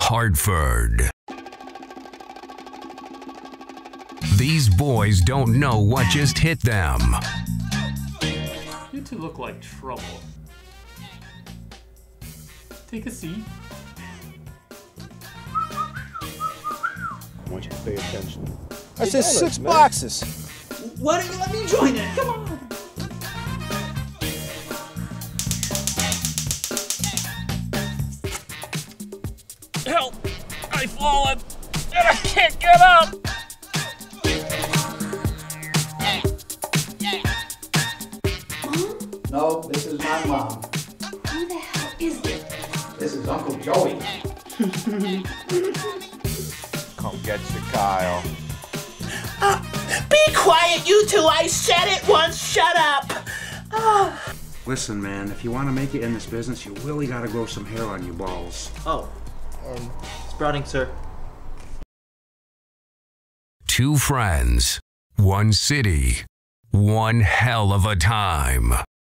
Hartford. These boys don't know what just hit them. You two look like trouble. Take a seat. I want you to pay attention. I said 6 boxes. Why don't you let me join it? Come on. Help! I've fallen and I can't get up! No, this is not Mom. Who the hell is this? This is Uncle Joey. Come get you, Kyle. Be quiet, you two! I said it once! Shut up! Listen, man, if you want to make it in this business, you really got to grow some hair on your balls. Oh, sprouting, sir. 2 friends, 1 city, one hell of a time.